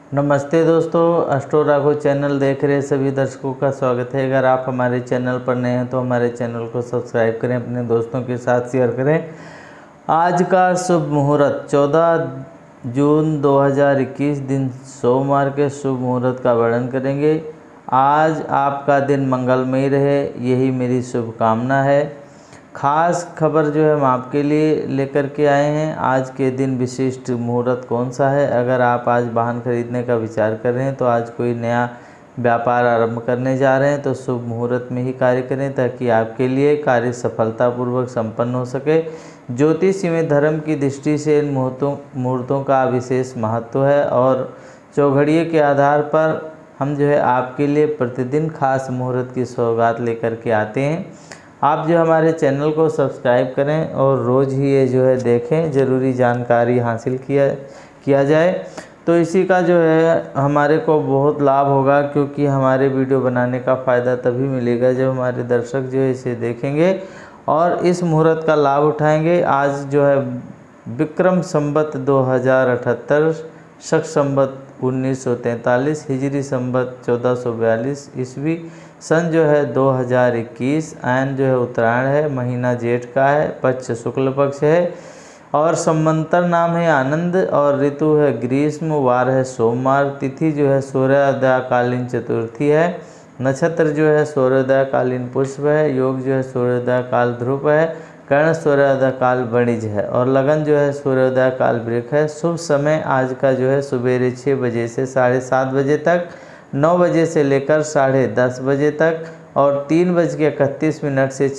नमस्ते दोस्तों, astro Raghav channel देख रहे सभी दर्शकों का स्वागत है। अगर आप हमारे चैनल पर नए हैं तो हमारे चैनल को सब्सक्राइब करें, अपने दोस्तों के साथ शेयर करें। आज का शुभ मुहूर्त 14 जून 2021 दिन सोमवार के शुभ मुहूर्त का वर्णन करेंगे। आज आपका दिन मंगलमय रहे, यही मेरी शुभकामना है। खास खबर जो है हम आपके लिए लेकर के आए हैं। आज के दिन विशिष्ट मुहूर्त कौन सा है? अगर आप आज वाहन खरीदने का विचार कर रहे हैं तो आज कोई नया व्यापार आरंभ करने जा रहे हैं तो शुभ मुहूर्त में ही कार्य करें ताकि आपके लिए कार्य सफलतापूर्वक संपन्न हो सके। ज्योतिषी में धर्म की दृष्टि से इन मुहूर्तों का विशेष महत्व है और चौघड़िए के आधार पर हम जो है आपके लिए प्रतिदिन खास मुहूर्त की सौगात लेकर के आते हैं। आप जो हमारे चैनल को सब्सक्राइब करें और रोज़ ही ये जो है देखें, ज़रूरी जानकारी हासिल किया जाए तो इसी का जो है हमारे को बहुत लाभ होगा, क्योंकि हमारे वीडियो बनाने का फ़ायदा तभी मिलेगा जब हमारे दर्शक जो है इसे देखेंगे और इस मुहूर्त का लाभ उठाएंगे। आज जो है विक्रम संवत 2078, शक संवत 1943, हिजरी संवत 1442 ईस्वी, सन जो है 2021, आयन जो है उत्तरायण है, महीना जेठ का है, पक्ष शुक्ल पक्ष है और संवत्सर नाम है आनंद और ऋतु है ग्रीष्म, वार है सोमवार, तिथि जो है सूर्योदयकालीन चतुर्थी है, नक्षत्र जो है सूर्योदयकालीन पुष्प है, योग जो है सूर्योदय काल ध्रुव है, कर्ण सूर्योदय काल वणिज है और लगन जो है सूर्योदय काल वृक है। शुभ समय आज का जो है सवेरे 6 बजे से 7:30 बजे तक, 9 बजे से लेकर 10:30 बजे तक और 3:31 से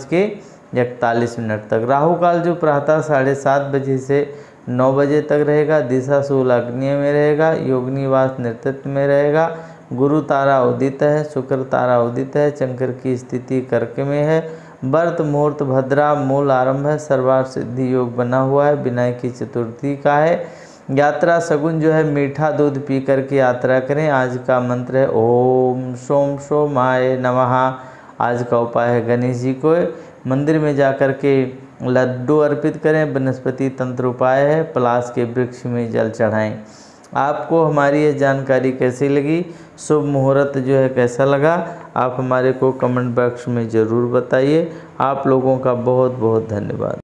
6:41 तक। राहु काल जो प्रातः 7:30 बजे से 9 बजे तक रहेगा। दिशा शूल अग्निय में रहेगा, योगनिवास नेतृत्व में रहेगा। गुरु तारा उदित है, शुक्र तारा उदित है, चंद्र की स्थिति कर्क में है। व्रत मुहूर्त भद्रा मूल आरंभ है, सर्वार्थ सिद्धि योग बना हुआ है, विनायक की चतुर्थी का है। यात्रा सगुन जो है मीठा दूध पी करके यात्रा करें। आज का मंत्र है ओम सोम सोमाय नमः। आज का उपाय है गणेश जी को मंदिर में जाकर के लड्डू अर्पित करें। वनस्पति तंत्र उपाय है पलाश के वृक्ष में जल चढ़ाएं। आपको हमारी ये जानकारी कैसी लगी, शुभ मुहूर्त जो है कैसा लगा, आप हमारे को कमेंट बॉक्स में ज़रूर बताइए। आप लोगों का बहुत बहुत धन्यवाद।